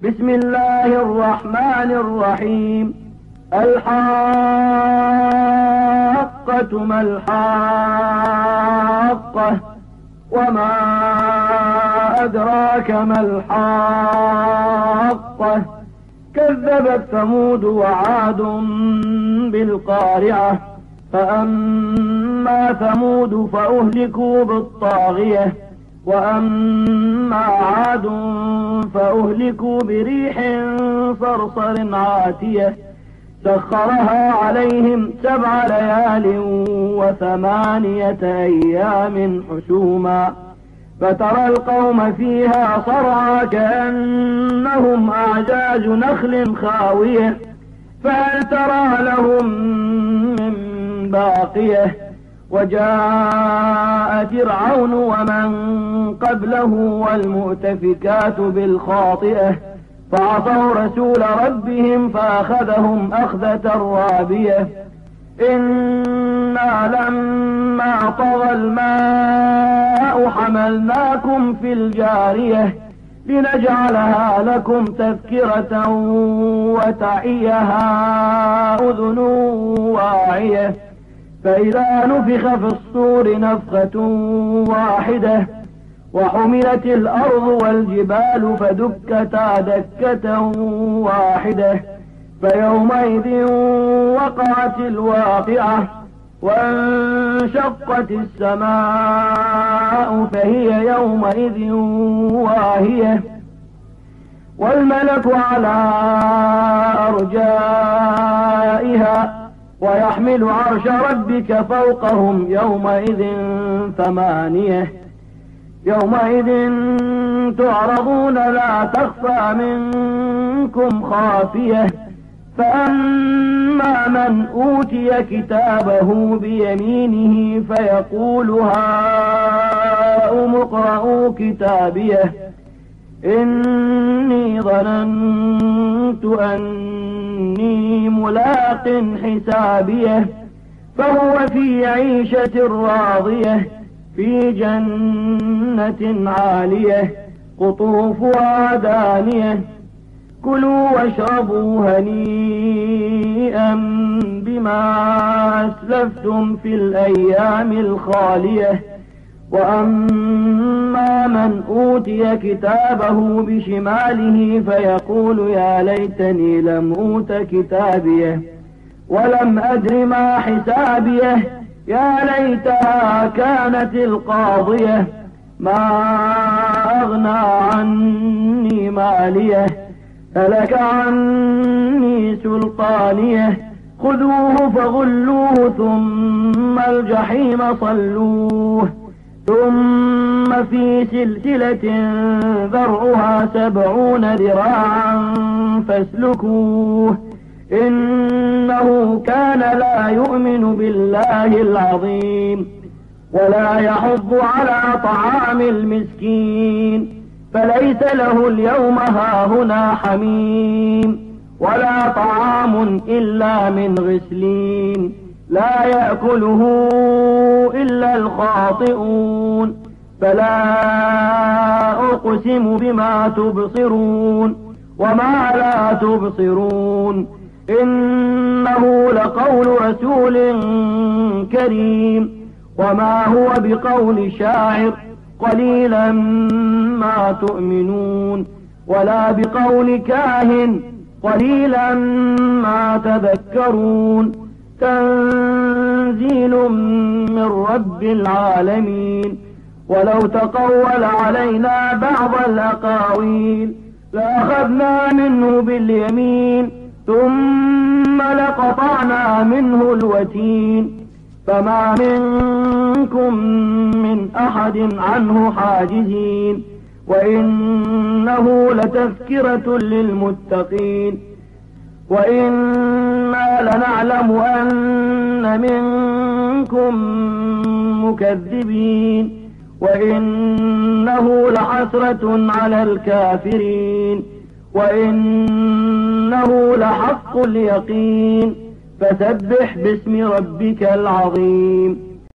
بسم الله الرحمن الرحيم. الحاقة ما الحاقة وما أدراك ما الحاقة كذبت ثمود وعاد بالقارعة فأما ثمود فأهلكوا بالطاغية وأما عاد فأهلكوا بريح صرصر عاتية سخرها عليهم 7 ليال و8 أيام حسوما فترى القوم فيها صرعى كأنهم أعجاز نخل خاوية فهل ترى لهم من باقية وجاء فرعون ومن قبله والمؤتفكات بالخاطئة فعصوا رسول ربهم فأخذهم أخذة رابية إنا لما طغى الماء حملناكم في الجارية لنجعلها لكم تذكرة وتعيها أذن واعية فإذا نفخ في الصور نفخة واحدة وحملت الأرض والجبال فدكتا دكة واحدة فيومئذ وقعت الواقعة وانشقت السماء فهي يومئذ واهية والملك على أرجائها ويحمل عرش ربك فوقهم يومئذ 8 يومئذ تعرضون لا تخفى منكم خافية فأما من أوتي كتابه بيمينه فيقول هاؤم اقرءوا كتابيه إني ظننت أني ملاق حسابيه فهو في عيشة راضية في جنة عالية قطوفها دانية كلوا واشربوا هنيئا بما أسلفتم في الأيام الخالية وأما من أوتي كتابه بشماله فيقول يا ليتني لم أوت كتابيه ولم أدر ما حسابيه يا ليتها كانت القاضية ما أغنى عني ماليه هلك عني سلطانيه خذوه فغلوه ثم الجحيم صلوه ثم في سلسلة ذرعها 70 ذراعا فاسلكوه إنه كان لا يؤمن بالله العظيم ولا يحض على طعام المسكين فليس له اليوم هاهنا حميم ولا طعام إلا من غسلين لا يأكله إلا الخاطئون فلا أقسم بما تبصرون وما لا تبصرون إنه لقول رسول كريم وما هو بقول شاعر قليلا ما تؤمنون ولا بقول كاهن قليلا ما تذكرون تنزيل من رب العالمين ولو تقول علينا بعض الأقاويل لأخذنا منه باليمين ثم لقطعنا منه الوتين فما منكم من أحد عنه حاجزين وإنه لتذكرة للمتقين وإنا لنعلم أن منكم مكذبين وإنه لحسرة على الكافرين وإنه لحق اليقين فسبح باسم ربك العظيم.